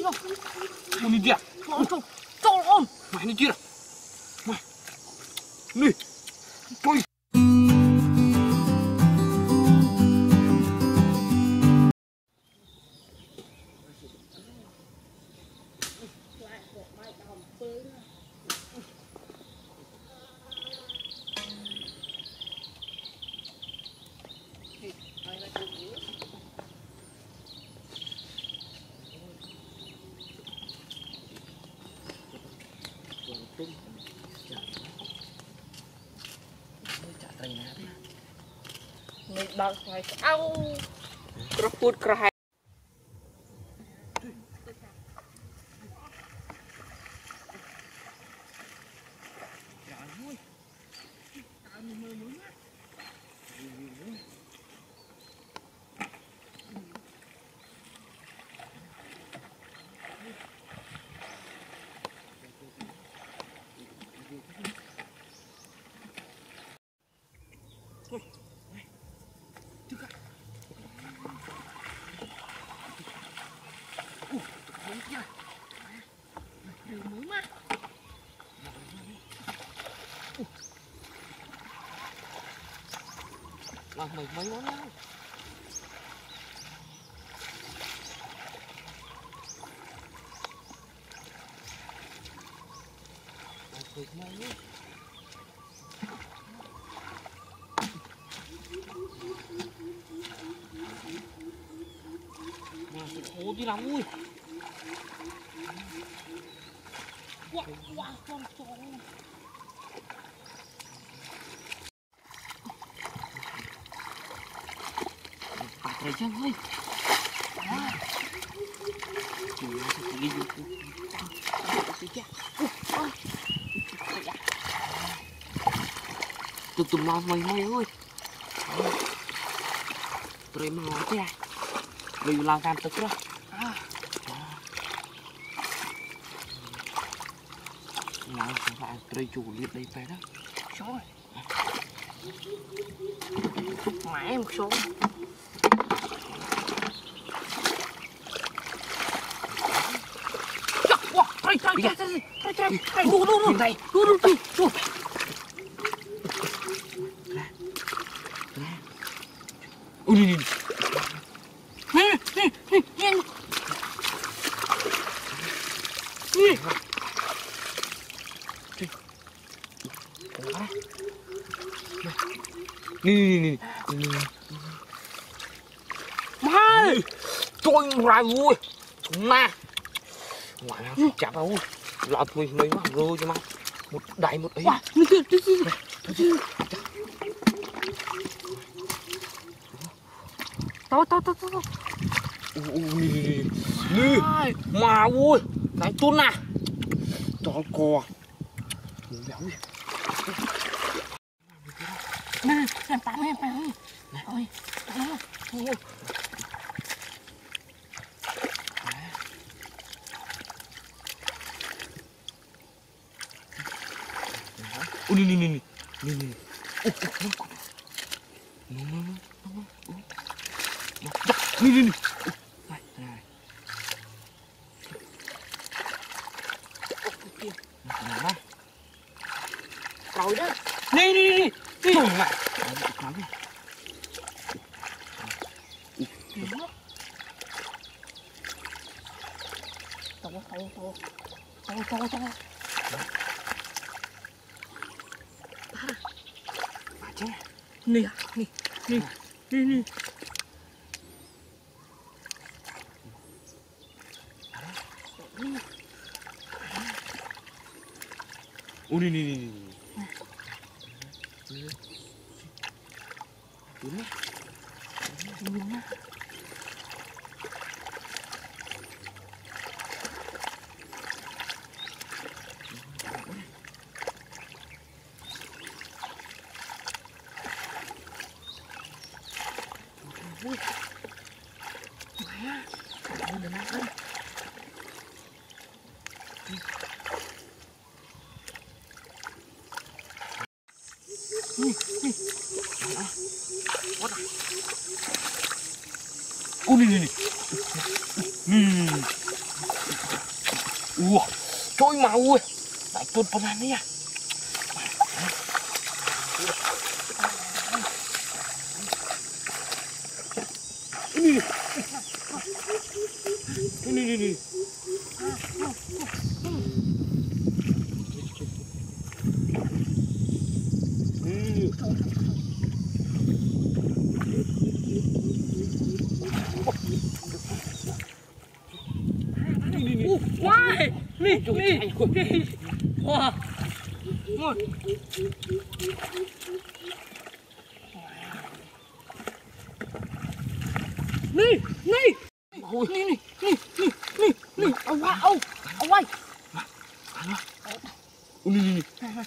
Ini dia. Tolong. Mày ini dia. Mày. Nih. Coi. Mình bao xoay ao cờ phút cờ hai làm mấy món nào. Làm mấy món. Ồ đi lắm ui. Wow, wow, con chó. Thấy chưa ơi. Chỉ là cái gì tụm lo mày ơi. Tụi em lo thế à. Bây giờ làm tức rồi. Nào phải tụi chủ liệt đây phải đó. Rồi. Mẹ một số. Đu. Ui đi. Nè. Mai. Tôi ra vui. Ma. Ngoại nào chả đâu. Làm mình mấy mà rơi cho mà. Một đại một ấy. Tao. Nè. Mà ui. Cái chôn nè. Cho cò. Béo đi. Nè, em tạm. Nè. Ôi. Ôi. Ui nè. Nè. Rồi đó. Nè. Trời ạ. Tao. Nè. Ui nè. Ui, Ủa, trôi màu ơi. Đại tuần phần này nha. Ini. Why? Nih. Wah. Nih. Awai. Ini.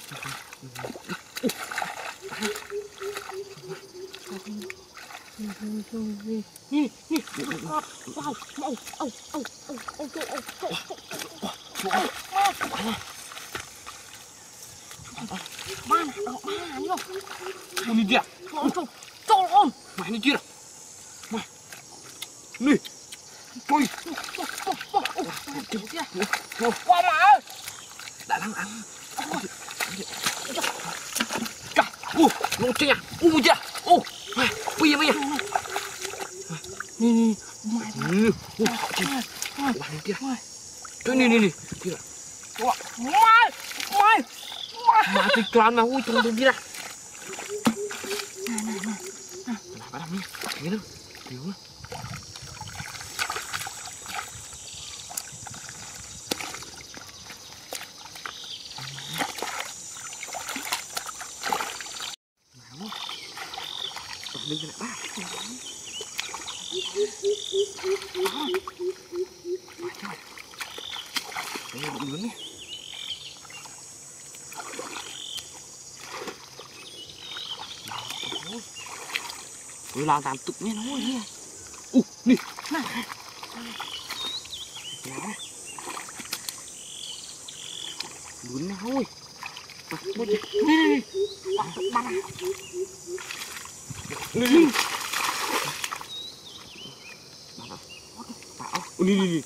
Mana yo. Ini dia. Tolong. Mah ini dia. Mah. Nih. Coi. Qua mà. Đã lăng ăn. Chà. Nó chết à. Dia. Bây giờ. Nih. Wah, ini dia. Tuh nih. Kira. Mai. Mati kelana, tunggu dia. Nah, nih. Gini. Điều. Mình lại ba. Đây là một lớn này. Tôi làm tạm tục nghe nó nha. Nè. Lớn nào ơi. Nè. Ba. Nè. Nè.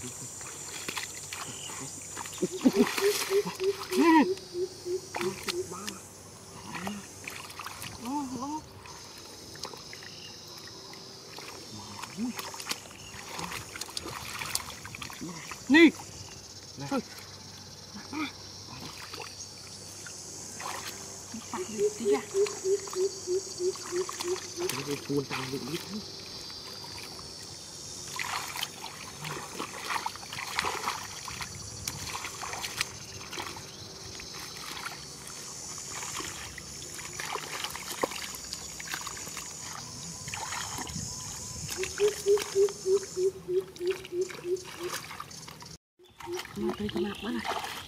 Nè. Cái cuốn tao được biết. Tôi cho mạc quá này.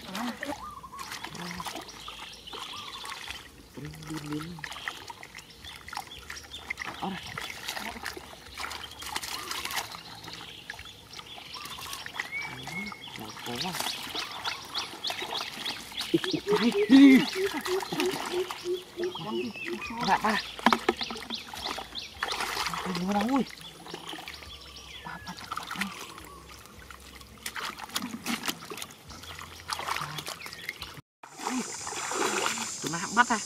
Lên. Ở đây. Có quá. Đi. Ba. Đừng có đâu ơi. Tụi nó bắt ra.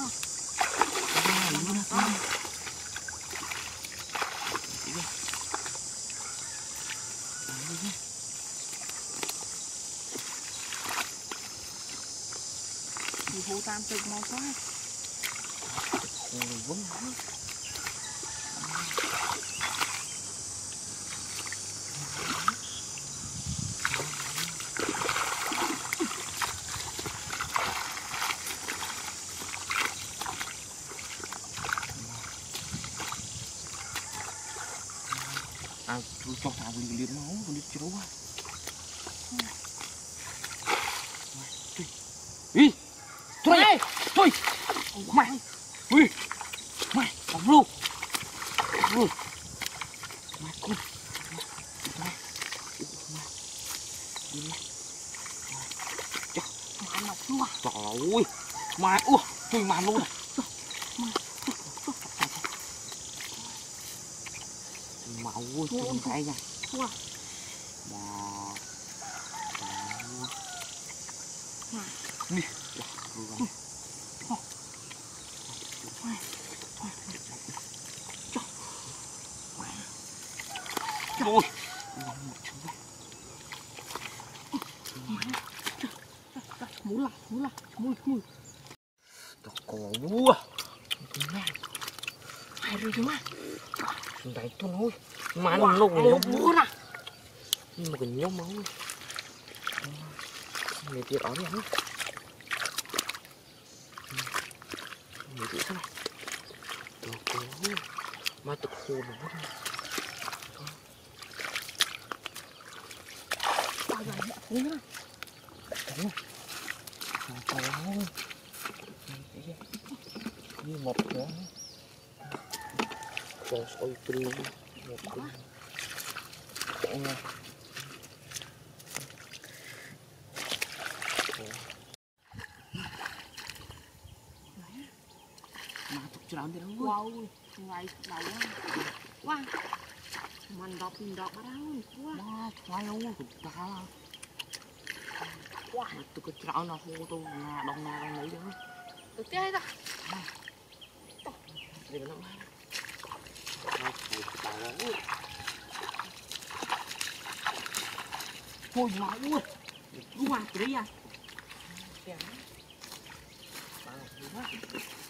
Hú tam tịch mau quá. Vốn tôi cho thằng liền máu còn đi chấu quá. Đi. Thôi. Mày. Mày, bóng luôn. Mày con. Mày mọc luôn. Trời ơi. Mày tôi màn luôn này. Máu ơi, tôi tay nha. Nè. Ôi. Mui. Tao có búa. Hai rồi chứ mà. Đấy tôi nói. Mà nó lâu rồi nhóm búa nè. Nhưng mà cái nhóm máu. Người tiệt ớn lắm. Người tiệt thế này. Tao có mà tự khô nó bút này. Bao giờ mẹ phú nữa. Đúng rồi. Như một nữa. Cho sôi tinh một tinh. Mà tục tròn thì đâu. Wow, ngoài đầu quá. Mình đọc ở đâu quá. Má thoái đâu tụi ta. Quá. Tụi cái tròn nó hô tôi là đông lấy đó. Được chơi ta. Đây nó má. Thôi mà ui. Ui, cái đấy à. Bà gì đó.